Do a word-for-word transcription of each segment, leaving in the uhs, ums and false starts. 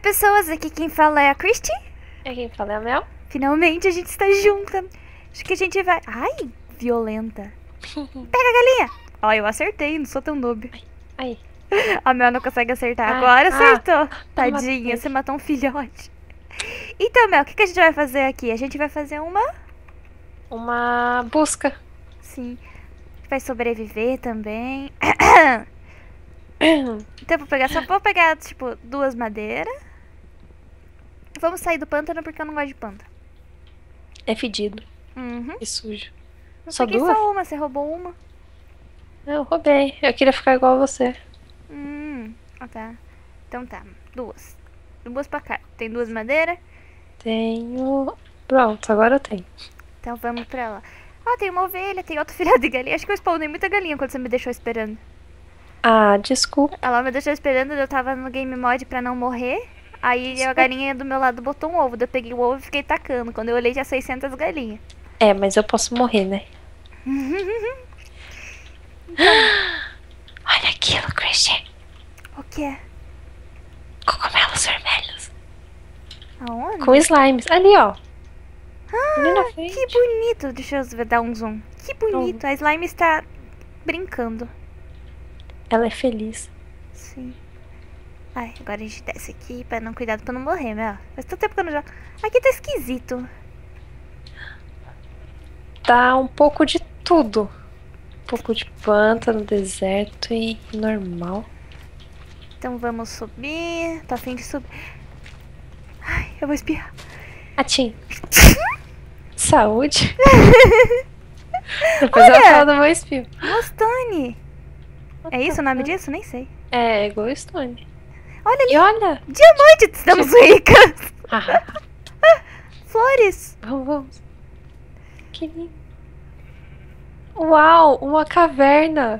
pessoas, aqui quem fala é a Christy. É quem fala é a Mel. Finalmente a gente está junta. Acho que a gente vai... Ai, violenta. Pega a galinha. Ó, eu acertei, não sou tão noob. Aí. A Mel não consegue acertar. Ah, Agora ah, acertou. Tadinha, matei. você matou um filhote. Então, Mel, o que, que a gente vai fazer aqui? A gente vai fazer uma... Uma busca. Sim. Vai sobreviver também. Então eu vou pegar, só vou pegar, tipo, duas madeiras. Vamos sair do pântano porque eu não gosto de pântano. É fedido. Uhum. E sujo. Eu Só peguei duas? só uma, você roubou uma. Eu roubei. Eu queria ficar igual a você. Hum, ah, tá. Então tá, duas. Duas pra cá. Tem duas madeiras? Tenho... Pronto, agora eu tenho. Então vamos pra lá. Ah, tem uma ovelha, tem outro filhote de galinha. Acho que eu spawnei muita galinha quando você me deixou esperando. Ah, desculpa. Ela me deixou esperando, eu tava no game mod pra não morrer. Aí a galinha do meu lado botou um ovo. Daí eu peguei o ovo e fiquei tacando. Quando eu olhei, já seiscentas galinhas. É, mas eu posso morrer, né? Olha aquilo, Christian. O que é? Cogumelos vermelhos. Aonde? Com slimes. Ali, ó. Ali na Ah, frente. que bonito. Deixa eu dar um zoom. Que bonito. A slime está brincando. Ela é feliz. Sim. Ai, agora a gente desce aqui pra não cuidado pra não morrer, meu. Faz tanto tempo que eu não jogo. Aqui tá esquisito. Tá um pouco de tudo. Um pouco de pântano, deserto e normal. Então vamos subir. Tô a fim de subir. Ai, eu vou espirrar. Atim. Saúde. Depois Olha! ela fala do meu espio. Mostone. É isso o nome disso? Nem sei. É, igual Stone. Olha ali. E olha. Diamante, estamos ricas. Ah, Flores. vamos, vamos. Que lindo. Uau, uma caverna.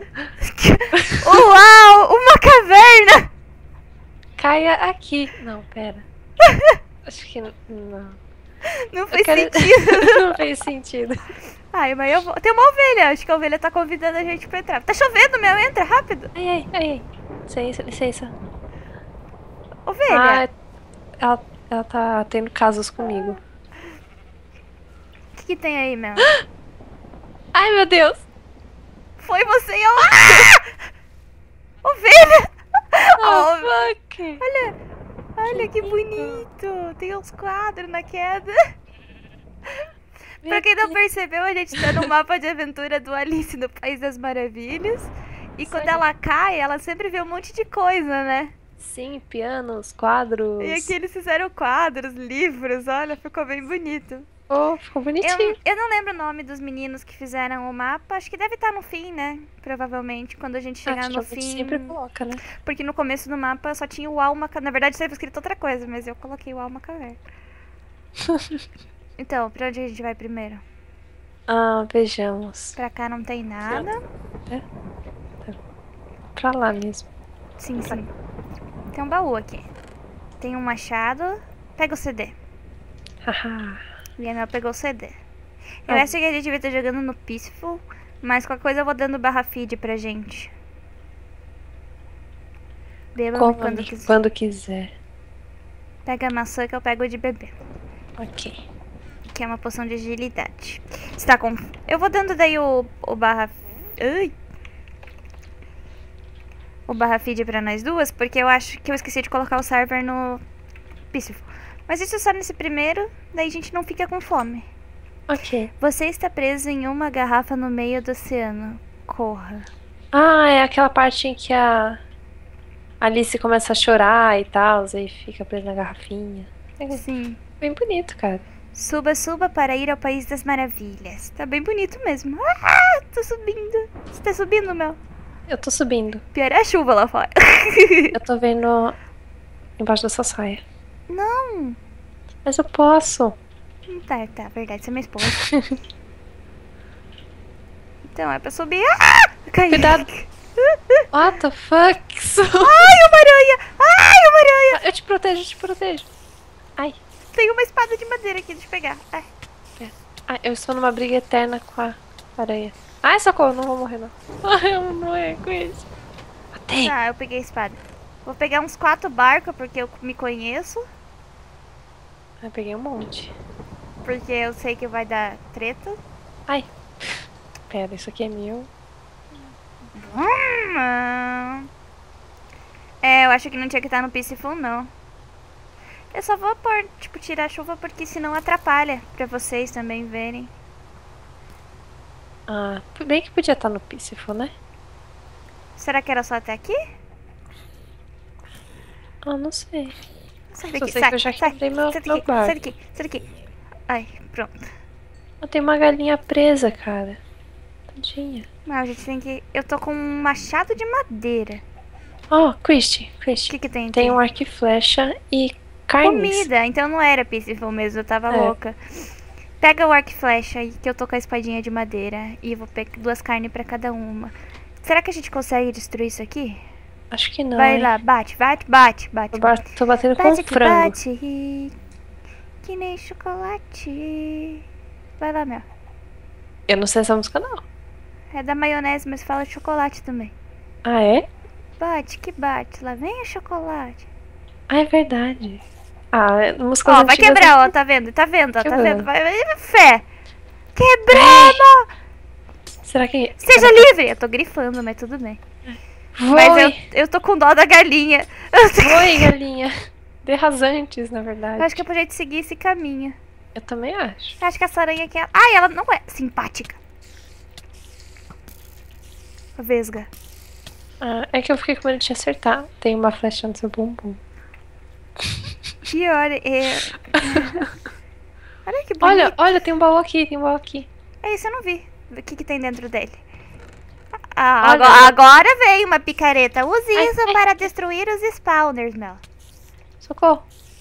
Uau, uma caverna. Caia aqui. Não, pera. Acho que não. Não fez Eu quero- sentido. Não fez sentido. Ai, mas eu vou... Tem uma ovelha. Acho que a ovelha tá convidando a gente pra entrar. Tá chovendo, meu. Entra, rápido. Ai, ai, ai, ai. Licença, licença. Ovelha. Ah, ela, ela tá tendo casos comigo. O que, que tem aí, meu? Ai, meu Deus. Foi você e eu. Ah! Ovelha. Oh, Oh, fuck. olha. Olha que lindo. bonito. Tem uns quadros na queda. Meu Pra quem não Deus. percebeu, a gente tá no mapa de aventura do Alice no País das Maravilhas. E quando aí. ela cai, ela sempre vê um monte de coisa, né? Sim, pianos, quadros. E aqui eles fizeram quadros, livros, olha, ficou bem bonito. Oh, ficou bonitinho. Eu, eu não lembro o nome dos meninos que fizeram o mapa, acho que deve estar no fim, né? Provavelmente, quando a gente chegar Acho que no a gente fim. sempre coloca, né? Porque no começo do mapa só tinha o Alma Caverna. Na verdade, estava escrito outra coisa, mas eu coloquei o Alma Caverna. Então, pra onde a gente vai primeiro? Ah, vejamos. Pra cá não tem nada. Pra lá mesmo. Sim, sim. Tem um baú aqui. Tem um machado. Pega o C D. Haha. E a Mel pegou o C D. Eu Ah. acho que a gente devia estar jogando no Peaceful, mas qualquer coisa eu vou dando barra feed pra gente. Beba Como quando amigo, quiser. quando quiser. Pega a maçã que eu pego de bebê. Ok. Que é uma poção de agilidade. Está com... Eu vou dando daí o, o barra... Ai. O barra feed pra nós duas, porque eu acho que eu esqueci de colocar o server no Peaceful. Mas isso só nesse primeiro, daí a gente não fica com fome. Ok. Você está preso em uma garrafa no meio do oceano. Corra. Ah, é aquela parte em que a Alice começa a chorar e tal, aí fica presa na garrafinha. É Sim. bem bonito, cara. Suba, suba para ir ao País das Maravilhas. Tá bem bonito mesmo. Ah, tô subindo. Você tá subindo, Mel? Eu tô subindo. Pior é a chuva lá fora. Eu tô vendo embaixo dessa saia. Não. Mas eu posso. Tá, tá, verdade, você é minha esposa. Então é pra subir. Ah! Caí. Cuidado. What the fuck? Ai, uma aranha! Ai, uma aranha! Eu te protejo, eu te protejo. Ai. Tem uma espada de madeira aqui, deixa eu pegar. Ai. Ai, eu estou numa briga eterna com a aranha. Ai, socorro, não vou morrer não. Ai, eu vou morrer com isso. Matei. Tá, eu peguei a espada. Vou pegar uns quatro barcos, porque eu me conheço. Eu peguei um monte. Porque eu sei que vai dar treta. Ai. Pera, isso aqui é meu. Hum, é, eu acho que não tinha que estar no Peaceful, não. Eu só vou pôr, tipo, tirar a chuva porque senão atrapalha pra vocês também verem. Ah, bem que podia estar no Peaceful, né? Será que era só até aqui? Ah, não sei. Sai Só daqui, sei sai, que eu já sai, quebrei meu, sai meu daqui, barco. sai daqui, sai daqui. Ai, pronto. Ah, tem uma galinha presa, cara. Tadinha. Não, a gente tem que... Eu tô com um machado de madeira. Ó, oh, Christy, O Christy. que que tem aqui? Tem um arco e flecha e carnes. Comida, então não era Peaceful mesmo, eu tava É. louca. Pega o arco e flecha aí, que eu tô com a espadinha de madeira. E eu vou pegar duas carnes pra cada uma. Será que a gente consegue destruir isso aqui? Acho que não. Vai hein? lá, bate, bate, bate, bate. Eu ba- tô batendo com Bate um que frango. bate, que nem chocolate. Vai lá, Mel. Eu não sei essa música, não. É da maionese, mas fala chocolate também. Ah, é? Bate que bate, lá vem o chocolate. Ah, é verdade. Ah, é música Ó, vai quebrar, ó, tá vendo? Tá vendo, ó, tá Quebrando. vendo? Vai, vai, fé. Quebrando! Será que... Seja livre! Eu tô grifando, mas tudo bem. Mas eu, Voe! eu tô com dó da galinha. Eu, tô- Voe, galinha. Dê rasantes, na verdade. eu acho que é pra gente seguir esse caminho. Eu também acho. Eu acho que essa aranha aqui é... Ai, ela não é simpática. Vesga. Ah, é que eu fiquei com medo de te acertar. Tem uma flecha no seu bumbum. Pior, é... Olha que bonito. Olha, olha, tem um baú aqui, tem um baú aqui. É isso, eu não vi. O que que tem dentro dele? Ah, Olha, agora, eu- agora veio uma picareta. Use Ai, isso ai. para destruir os spawners, Mel. Socorro.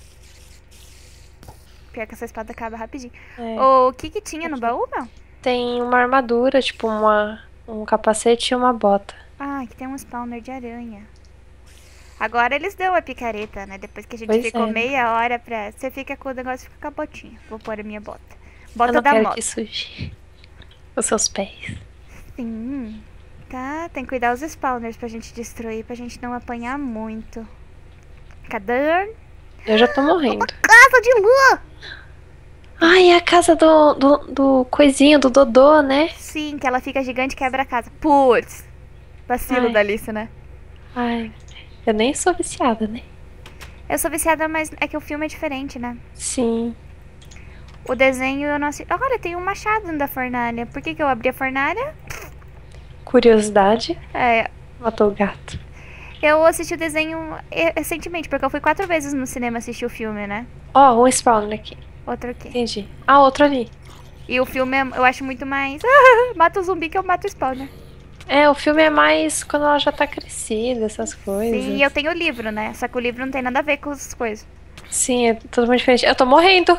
Pior que essa espada acaba rapidinho. É. O que que tinha no baú, Mel? Tem uma armadura, tipo uma, um capacete e uma bota. Ah, aqui tem um spawner de aranha. Agora eles dão a picareta, né? Depois que a gente Pois ficou é. meia hora pra... Você fica com o negócio e fica com a botinha. Vou pôr a minha bota. Eu Bota não da quero moto. que suje os seus pés. Sim. Tá, tem que cuidar os spawners pra gente destruir, pra gente não apanhar muito. Cadê? Eu já tô morrendo. Casa de lua! Ai, é a casa do, do, do coisinho, do Dodô, né? Sim, que ela fica gigante e quebra a casa. Putz. Vacilo Ai. da Alice, né? Ai, eu nem sou viciada, né? Eu sou viciada, mas é que o filme é diferente, né? Sim. O desenho eu não assisti. Olha, tem um machado dentro da fornalha. Por que que eu abri a fornalha? Curiosidade, É, matou o gato. eu assisti o desenho eh, recentemente, porque eu fui quatro vezes no cinema assistir o filme, né? Ó, um spawner aqui. Outro aqui. Entendi. Ah, outro ali. E o filme é- eu acho muito mais. Mata o zumbi que eu mato o spawner. É, o filme é mais quando ela já tá crescida, essas coisas. Sim, e eu tenho o livro, né? Só que o livro não tem nada a ver com as coisas. Sim, é totalmente diferente. Eu tô morrendo.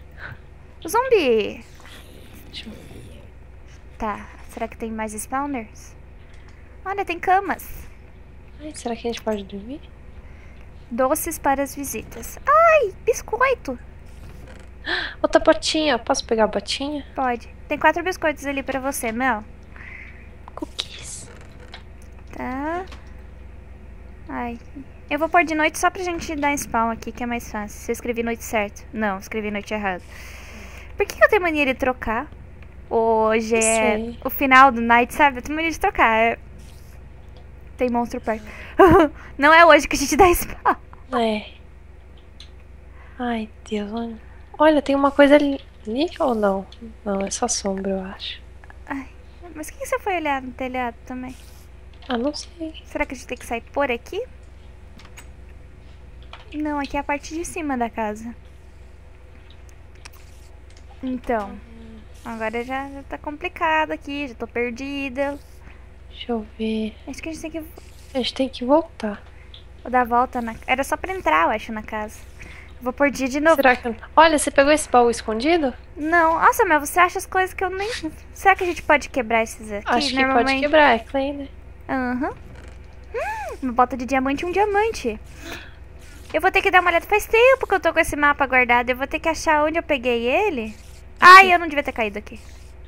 Zumbi! Deixa eu- Tá, será que tem mais spawners? Olha, tem camas. Ai, será que a gente pode dormir? Doces para as visitas. Ai, biscoito! Outra botinha. Posso pegar a botinha? Pode. Tem quatro biscoitos ali pra você, Mel. Cookies. Tá. Ai. Eu vou pôr de noite só pra gente dar spawn aqui, que é mais fácil. Se eu escrevi noite certo. Não, escrevi noite errado. Por que eu tenho mania de trocar? Hoje Não é sei. o final do night, sabe? Eu tenho mania de trocar. É... Tem monstro perto. Não é hoje que a gente dá spawn. É. Ai, Deus. Olha, olha tem uma coisa ali, ali ou não? Não, é só sombra, eu acho. Ai, mas o que que você foi olhar no telhado também? Ah, não sei. Será que a gente tem que sair por aqui? Não, aqui é a parte de cima da casa. Então, agora já, já tá complicado aqui, já tô perdida. Deixa eu ver. Acho que a gente tem que A gente tem que voltar. dar a volta na... Era só pra entrar, eu acho, na casa. Vou por dia de novo. Será que... Olha, você pegou esse baú escondido? Não, nossa, mas você acha as coisas que eu nem... Será que a gente pode quebrar esses aqui? Acho que pode Normalmente... quebrar, é clay, né? Aham. Hum, uma bota de diamante e um diamante. Eu vou ter que dar uma olhada. Faz tempo que eu tô com esse mapa guardado. Eu vou ter que achar onde eu peguei ele. Ai, eu não devia ter caído aqui.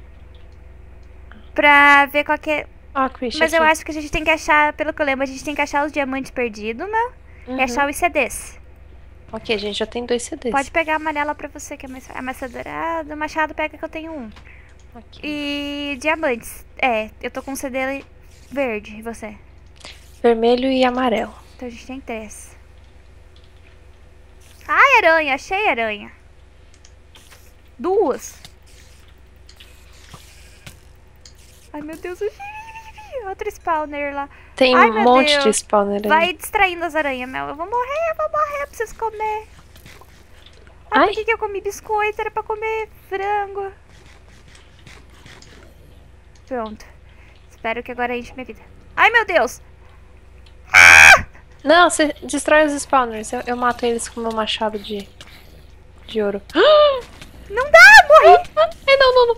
Pra ver qual que é... Ó, Christian, Mas eu aqui. acho que a gente tem que achar, pelo que eu lembro, a gente tem que achar os diamantes perdidos, né? Uhum. E achar os C Ds. Ok, a gente já tem dois C Ds. Pode pegar a amarela pra você, que é mais, é mais dourado. O machado pega que eu tenho um. Ok. E diamantes. É, eu tô com um C D verde. E você? Vermelho e amarelo. Então a gente tem três. Ai, aranha. Achei aranha. Duas. Ai, meu Deus. Outro spawner lá. Tem Ai, um meu monte Deus. de spawner aí. Vai distraindo as aranhas, Mel. Eu vou morrer, eu vou morrer. Eu preciso comer. Ai, Ai. por que, que eu comi biscoito? Era pra comer frango. Pronto. Espero que agora enche minha vida. Ai, meu Deus. Não, você destrói os spawners. Eu, eu mato eles com meu machado de, de ouro. Não dá, morri. Ai, não, não, não.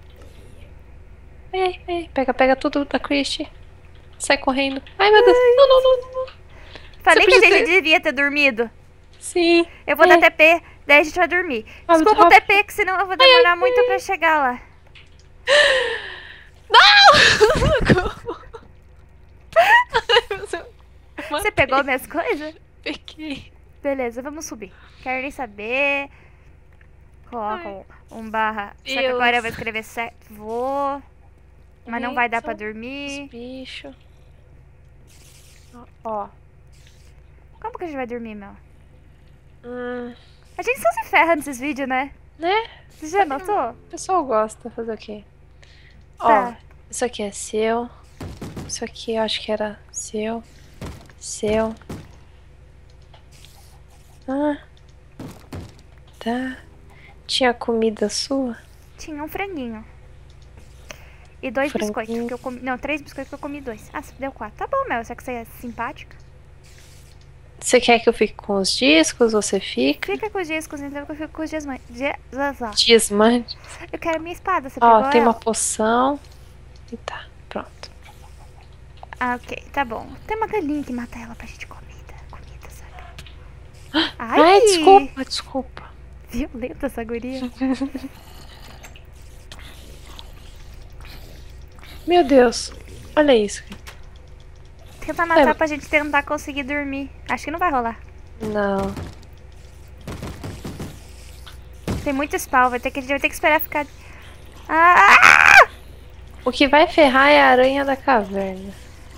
Ai, ai, ai. Pega, pega tudo da Christie. Sai correndo. Ai, meu Deus. Não, não, não, não, não. Falei Você que a podia gente ter- devia ter dormido. Sim. Eu vou Ai, dar T P, daí a gente vai dormir. Ah, Desculpa o muito T P, que senão eu vou demorar muito pra chegar lá. Não! Ai, meu Deus. Você pegou minhas coisas? Peguei. Beleza, vamos subir. Quero nem saber. Coloca Ai. um, um barra. Só que Deus. agora eu vou escrever certo. Vou. Mas não vai dar pra Eita. dormir. Os bichos. Ó. Como que a gente vai dormir, meu? Hum, A gente só se ferra nesses vídeos, né? né? Você já notou? O pessoal gosta. Fazer o quê? Tá. Ó, isso aqui é seu. Isso aqui eu acho que era seu. Seu. Ah. Tá. Tinha comida sua? Tinha um franguinho. E dois Franguinho. biscoitos que eu comi. Não, três biscoitos que eu comi dois. Ah, você deu quatro. Tá bom, Mel. Só que você é simpática. Você quer que eu fique com os discos? Você fica? Fica com os discos, então que eu fico com os diasmantes. Dia... Diamante. Eu quero minha espada. Você Ó, pegou tem ela? uma poção. E tá, pronto. Ah, ok. Tá bom. Tem uma galinha que mata ela pra gente comida. Comida, sabe? Ai, Ai, desculpa, desculpa. Violenta essa guria. Meu Deus. Olha isso. Tenta matar É. pra gente tentar conseguir dormir. Acho que não vai rolar. Não. Tem muito spawn. Vai ter que, a gente vai ter que esperar ficar... Ah! O que vai ferrar é a aranha da caverna.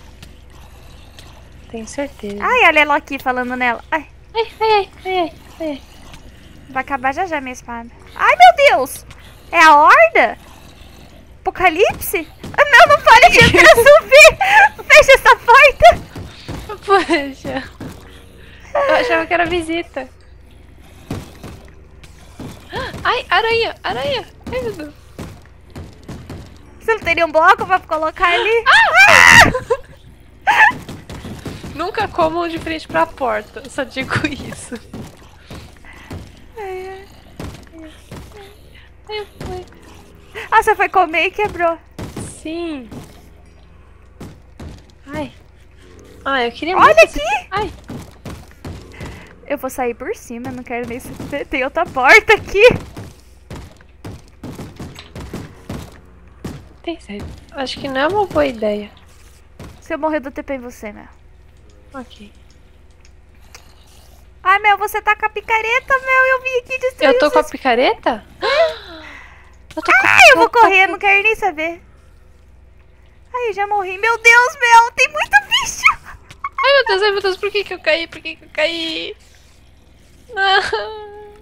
Tenho certeza. Ai, olha ela aqui falando nela. Ai, Ai, ai, ai, ai, ai. vai acabar já já minha espada. Ai, meu Deus! É a horda? Apocalipse? Ah, não, não pode tentar subir! Fecha essa porta! Poxa. Eu achava que era visita. Ai, aranha, aranha. Ai, meu Deus. Você não teria um bloco pra colocar ali? Nunca comam de frente pra porta. Eu só digo isso. Ai, ai. Ai, foi. Ah, você foi comer e quebrou. Sim. Ai. Ai, eu queria Olha muito esse- aqui! Ai. Eu vou sair por cima, não quero nem saber. Tem outra porta aqui. Tem certo. Acho que não é uma boa ideia. Se eu morrer, eu dou T P em você, Mel. Ok. Ai, Mel, você tá com a picareta, Mel. Eu vim aqui destruir Eu tô os com a seus- picareta? Eu tô com Ai, eu vou correr, não quero nem saber. Ai, eu já morri. Meu Deus, Mel, tem muito bicho. Ai, meu Deus, ai, meu Deus, por que que eu caí? Por que que eu caí? Não.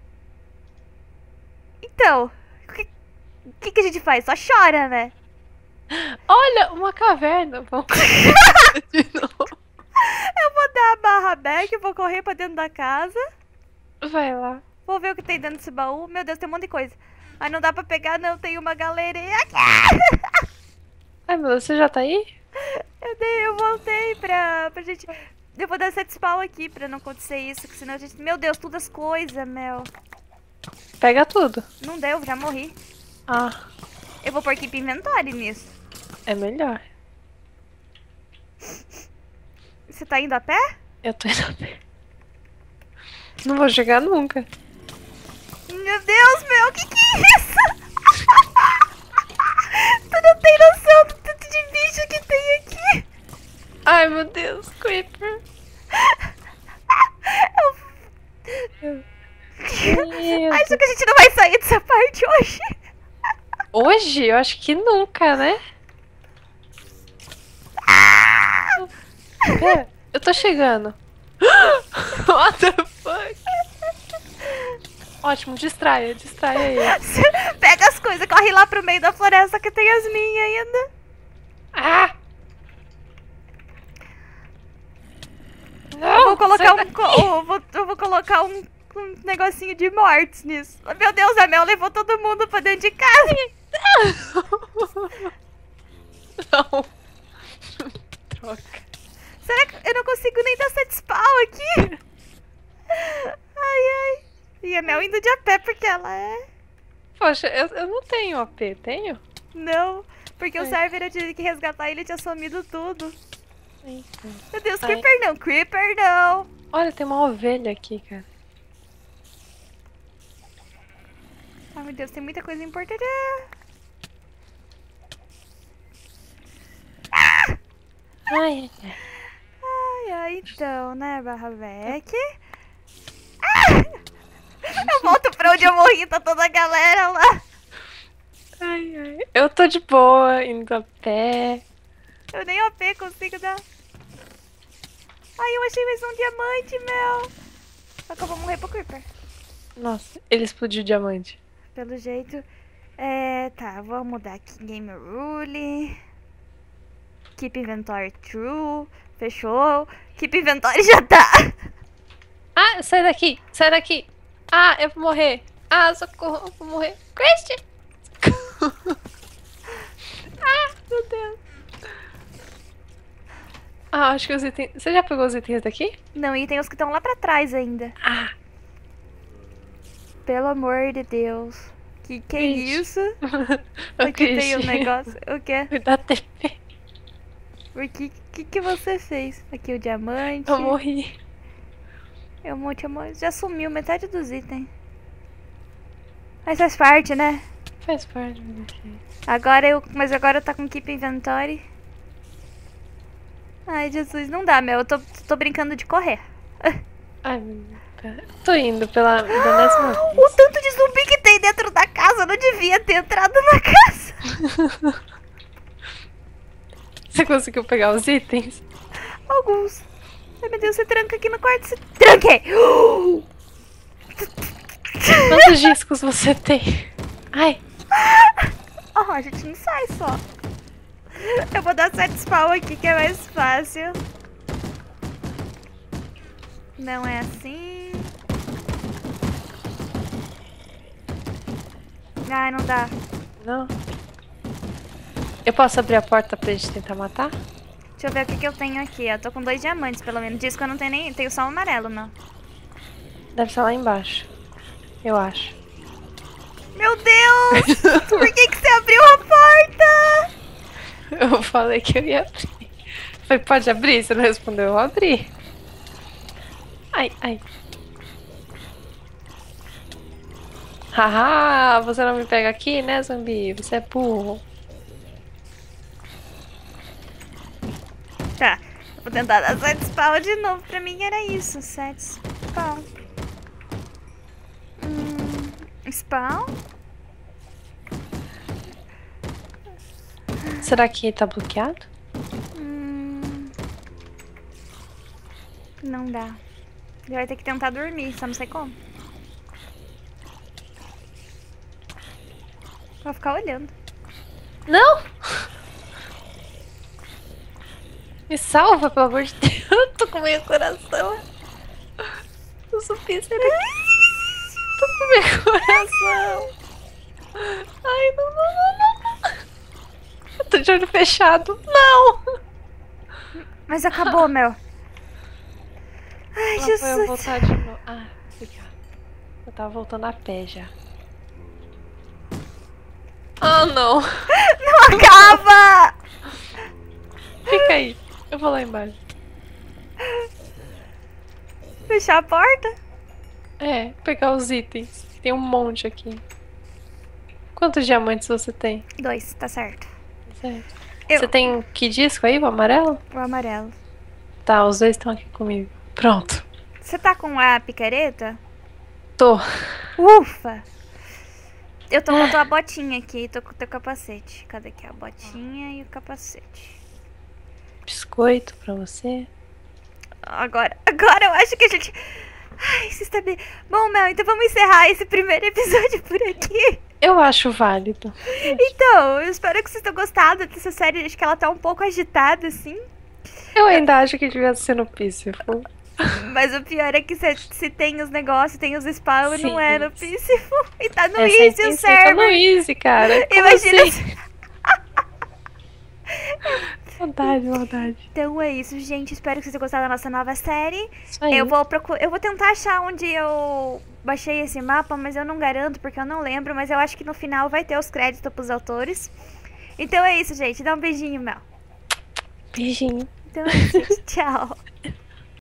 Então, o que, o que que a gente faz? Só chora, né? Olha, uma caverna. Vamos de novo. Eu vou dar a barra back, vou correr pra dentro da casa. Vai lá. Vou ver o que tem dentro desse baú. Meu Deus, tem um monte de coisa. Mas não dá pra pegar, não. Tem uma galeria aqui. Ai, meu Deus, você já tá aí? Eu dei, eu voltei pra, pra gente... Eu vou dar set spawn aqui pra não acontecer isso, que senão a gente... Meu Deus, todas as coisas, Mel. Pega tudo. Não deu, já morri. Ah, Eu vou pôr aqui pro inventário nisso. é melhor. Você tá indo a pé? Eu tô indo a pé. Não vou chegar nunca. Meu Deus, meu, que que é isso? Tu não tem noção do tanto de bicho que tem aqui. Ai, meu Deus, Creeper. hoje. Hoje? Eu acho que nunca, né? É, eu tô chegando. What the fuck? Ótimo, distraia, distraia ele. Pega as coisas, corre lá pro meio da floresta que tem as minhas ainda. Ah! Não, Eu vou colocar um, sai co- eu vou, eu vou colocar um, um negocinho de mortes nisso. Meu Deus, a Mel levou todo mundo pra dentro de casa. Não. Troca. Será que eu não consigo nem dar set spawn aqui? Ai, ai. E a Mel indo de a pé porque ela é... Poxa, eu, eu não tenho A P, tenho? Não, porque É. o server eu tive que resgatar e ele tinha sumido tudo. Eita. Meu Deus, Ai. Creeper não, Creeper não. Olha, tem uma ovelha aqui, cara. Ai, meu Deus, tem muita coisa importante. Ai, ai. Ai, ai, então, né, Barra Vec? Ah! Eu volto pra onde eu morri, tá toda a galera lá. Ai, ai. Eu tô de boa, indo a pé. Eu nem O P consigo dar. Ai, eu achei mais um diamante, Mel. Só que eu vou morrer pro Creeper. Nossa, ele explodiu o diamante. Pelo jeito. É, tá, vou mudar aqui. Game Rule. Keep Inventory True. Fechou. Keep Inventory já tá. Ah, sai daqui, sai daqui. Ah, eu vou morrer. Ah, socorro, eu vou morrer. Christian! Ah, meu Deus. Ah, acho que os itens... Você já pegou os itens daqui? Não, e tem os que estão lá pra trás ainda. Ah. Pelo amor de Deus. Que que é Ixi. isso? Ô, Aqui tem um Christian, negócio. O quê? me dá T P. Por que, que que você fez? Aqui o diamante. Eu morri. Eu monte amor. Já sumiu metade dos itens. Mas faz parte, né? Faz parte do que. Agora eu. Mas agora tá com Keep Inventory. Ai, Jesus, não dá, Mel. Eu tô, tô brincando de correr. Ai, meu Deus. Pera. Tô indo pela décima O vez. tanto de zumbi que tem dentro da casa. Eu não devia ter entrado na casa. Você conseguiu pegar os itens? Alguns. Ai, meu Deus, você tranca aqui no quarto. Você... Tranquei! Quantos discos você tem? Ai. Oh, a gente não sai só. Eu vou dar set spawn aqui que é mais fácil. Não é assim. Ai, não dá. Não. Eu posso abrir a porta pra gente tentar matar? Deixa eu ver o que, que eu tenho aqui. Eu tô com dois diamantes, pelo menos. Diz que eu não tenho nem... Tenho só um amarelo, não. Deve estar lá embaixo. Eu acho. Meu Deus! Por que, que você abriu a porta? Eu falei que eu ia abrir. Falei, pode abrir? Você não respondeu, eu abri. Ai, ai. Haha, você não me pega aqui, né, zumbi? Você é burro. Tá. Vou tentar dar set spawn de novo. Pra mim era isso. Set spawn. Hum, spawn? Será que tá bloqueado? Hum, não dá. Já vai ter que tentar dormir, só não sei como. Vou ficar olhando. Não! Me salva, pelo amor de Deus. Eu tô com meio coração. Eu subi, será que... Tô com meio coração. Ai, não, não, não, não. Eu tô de olho fechado. Não! Mas acabou, Mel. Ai, Lá Jesus. foi eu voltar de novo. Ah, obrigada. Eu tava voltando a pé já. Ah, não. Não acaba! Fica aí. Eu vou lá embaixo. Fechar a porta? É, pegar os itens. Tem um monte aqui. Quantos diamantes você tem? Dois, tá certo. Certo. Eu- Você tem que disco aí, o amarelo? O amarelo. Tá, os dois estão aqui comigo. Pronto. Você tá com a picareta? Tô. Ufa! Eu tô com a tua botinha aqui, tô com o teu capacete. Cadê aqui a botinha e o capacete? Biscoito pra você. Agora, agora eu acho que a gente... Ai, se está bem... Bom, Mel, então vamos encerrar esse primeiro episódio por aqui. Eu acho válido. Então, eu espero que vocês tenham gostado dessa série. Acho que ela tá um pouco agitada, assim. Eu ainda acho que devia ser no Peaceful. Mas o pior é que se, se tem os negócios, tem os spawn, Sim. não é no Peaceful. E tá no Essa Easy o intenção tá no server. Easy, cara. Como Imagina... assim? Maldade, maldade. Então é isso, gente. Espero que vocês tenham gostado da nossa nova série. Isso aí. Eu vou procurar, eu vou tentar achar onde eu baixei esse mapa, mas eu não garanto porque eu não lembro. Mas eu acho que no final vai ter os créditos pros autores. Então é isso, gente. Dá um beijinho, Mel. Beijinho. Então é isso, gente. Tchau.